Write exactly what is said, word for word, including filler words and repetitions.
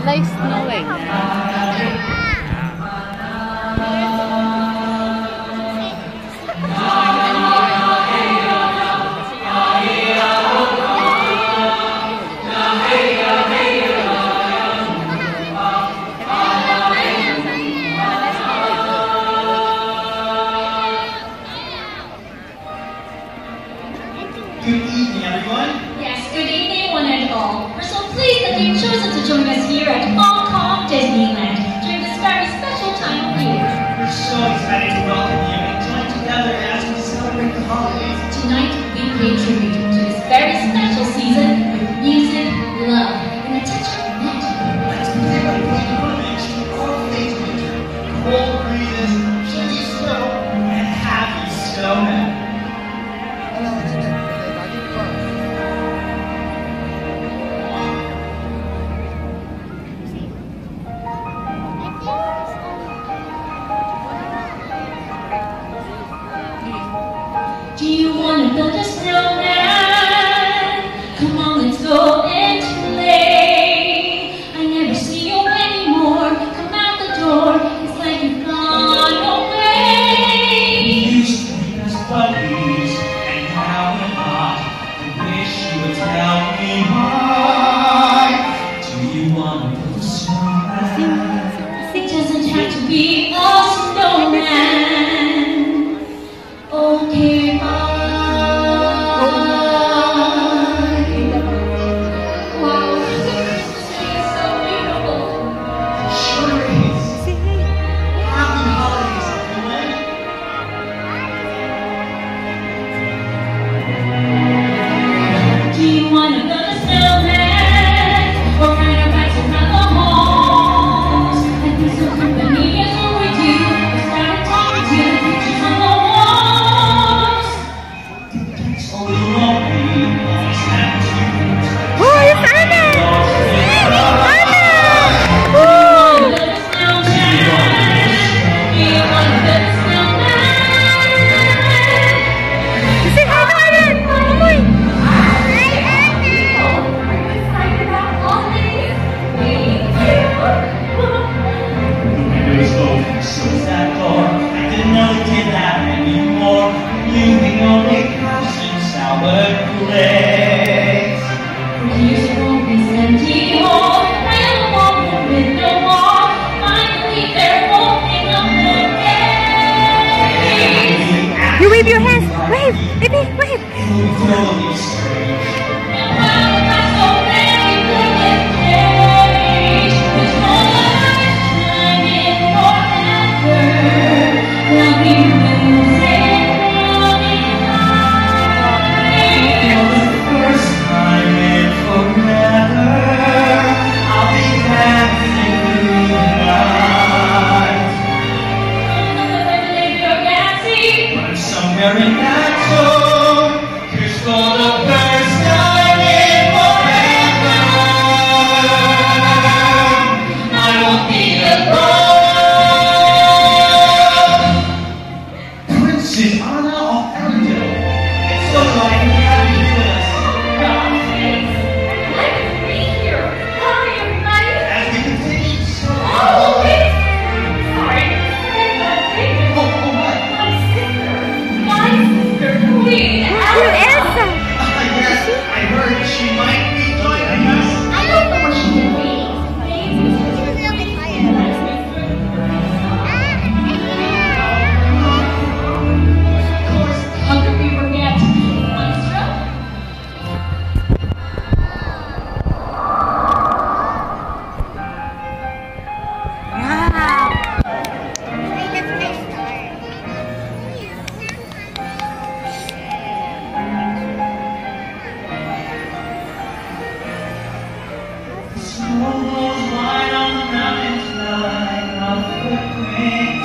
Like snowing. Good evening, everyone. Yes, good evening, one and all. We're so pleased that you've chosen to join us here at Hong Kong Disneyland during this very special time of year. We're so excited to welcome you and join together as we celebrate the holidays. Tonight, we pay tribute to this very special season with music, love, and a touch of magic. Let's begin by paying homage to all things winter, cold breezes, chilly snow, and happy snowmen. Do you want to build a snowman? Come on, let's go and play. I never see you anymore. Come out the door. It's like you've gone away. We used to be best buddies, and now we're not. I wish you would tell me why. Do you want to build a snowman? It doesn't have to be a snowman. Okay, bye. Wow, the Christmas tree is so beautiful. Sure is. Happy holidays, everyone. Do you want to build a snowman or ride our bikes around the halls? I think so company is what we do. We started talking to the pictures on the walls. Oh, you won't be always have to. Oh, it's Anna! Anna! Do you want to build a snowman? Do you want to build a snowman? Say hi to Anna! Amoy! The window is open, so is that door. I didn't know it did that anymore. You the only house in Sour Place. Here's your this empty hall. I am a woman with no wall. Finally, they're opening up the gates. You wave your hands! Wave! Baby, wave! Totally strange. And while the lights so very brilliant age, there's no light shining forever. There'll be music running high. For the first time in forever, I'll be dancing through the night. But I'm somewhere in that zone, 'cause for the first time in forever, I won't be alone. Princess Anna of Arendelle, it's so glad you have you with us. As we continue to celebrate. Oh, oh, what? You Elsa! I guess I heard she might be joining us. Of course, how could we forget Maestro? Wow! Snow goes wide on the mountains like a footprint.